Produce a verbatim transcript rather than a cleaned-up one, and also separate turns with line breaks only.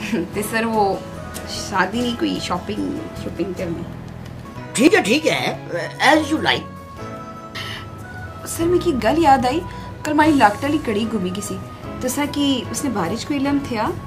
ते सर वो शादी नहीं कोई शॉपिंग शॉपिंग करनी।
ठीक है ठीक है, एज यू लाइक।
सर मैं की गल याद आई, कल मारी लाकटाली कड़ी घूमी किसी तो सर कि उसने बारिश को इलम थे